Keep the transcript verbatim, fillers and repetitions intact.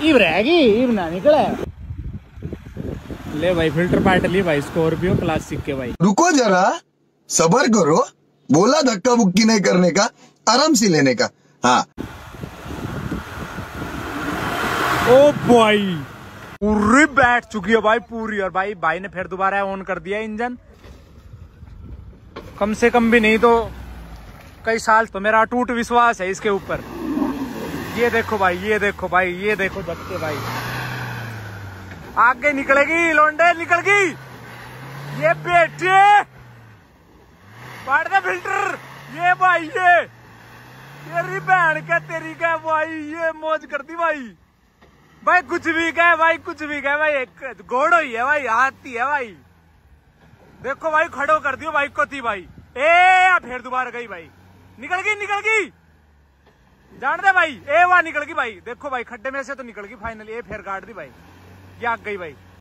इब रहेगी, इब ना निकले। ले भाई फिल्टर पार्ट ली भाई, स्कॉर्पियो क्लासिक के भाई। रुको जरा, सबर करो, बोला धक्का बुक्की नहीं करने का, आराम से लेने का। हाँ ओ भाई पूरी बैठ चुकी है भाई पूरी। और भाई भाई ने फिर दोबारा ऑन कर दिया इंजन। कम से कम भी नहीं तो कई साल तो मेरा अटूट विश्वास है इसके ऊपर। ये देखो भाई, ये देखो भाई, ये देखो धक्के भाई। आगे निकलेगी लौंडे, निकल गई ये बेटे। पाड़ दे फिल्टर। ये भाई ये तेरी बहन क्या तेरी क्या भाई, ये मौज कर दी भाई। भाई कुछ भी कहे भाई, कुछ भी कहे भाई, एक घोड़ो ही है भाई, हाथी है भाई। देखो भाई खड़ो कर दियो भाई को थी भाई। ए फिर दोबारा गई भाई, निकल गई निकल गई, जान दे भाई। ए वहां निकल गई भाई, देखो भाई खड्डे में से तो निकल गई फाइनली। ए फिर गाड़ दी भाई, ये आग गई भाई।